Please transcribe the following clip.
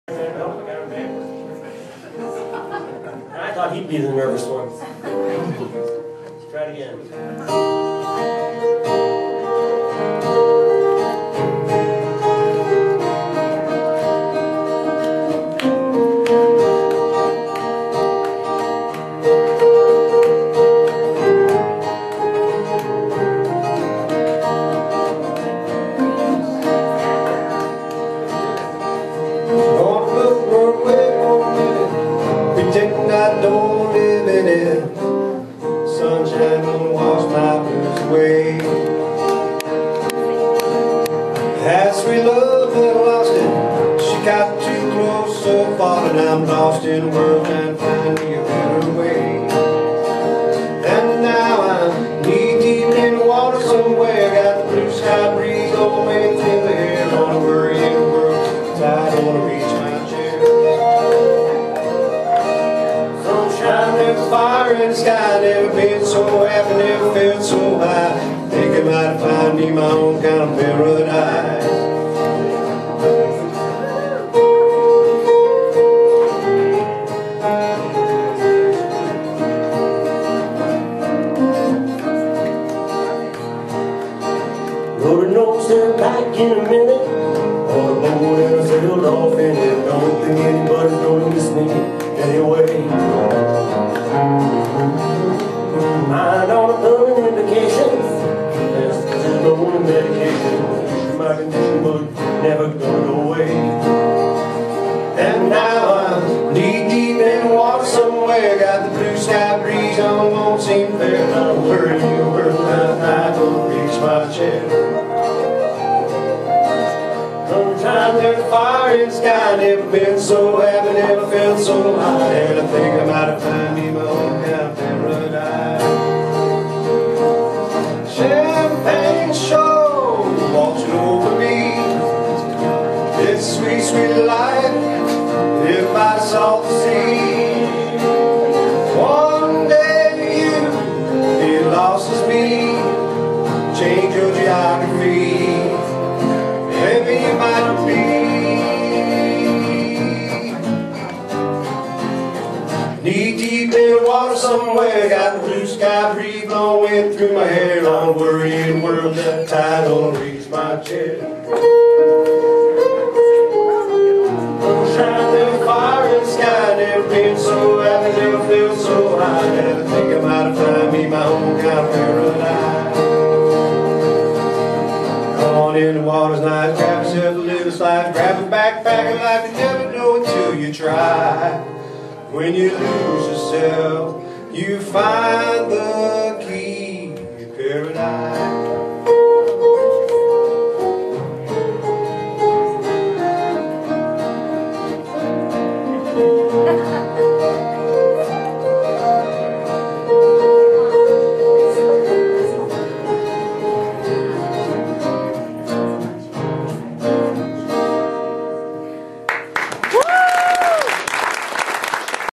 I thought he'd be the nervous one. Let's try it again. I don't live in it. Sunshine won't wash my blues away. As we loved and lost it, she got too close, so far, and I'm lost in the world trying to find me a better way. And now I'm knee deep in the water somewhere, got the blue sky breeze blowing through the air. Don't worry in the world, I don't want to reach my chair. Never fire in the sky, never been so happy, never felt so high. Think I might find me my own kind of paradise. Lord knows they're back in a minute. On a boat and I sailed off in it. Don't think anybody's gonna miss me anyway. Mind on a permanent vacation. Yes, there's no medication. My condition was never gonna go away. And now I'm knee deep in water somewhere, got the blue sky breeze on, won't seem fair. Not worrying the world, I don't reach my chair. Sometimes there's a fire in the sky, never been so happy, never felt so high. And I think I might find me my own kind of paradise. Champagne show watching over me. This sweet, sweet life, live by the salt sea. One day you be lost as me, change your geography. Maybe you might be knee deep in water somewhere, got the blue sky breeze blowing through my hair. Don't worry in the world, that tide don't reach my chair. Shine little fire in the sky, never been so happy, never felt so high. And I think I might find me my own kind of paradise. Come on in, the water's nice, grab yourself a little slice, grab a backpack of life, you never know until you try. When you lose yourself, you find the key to paradise. Ha ha ha.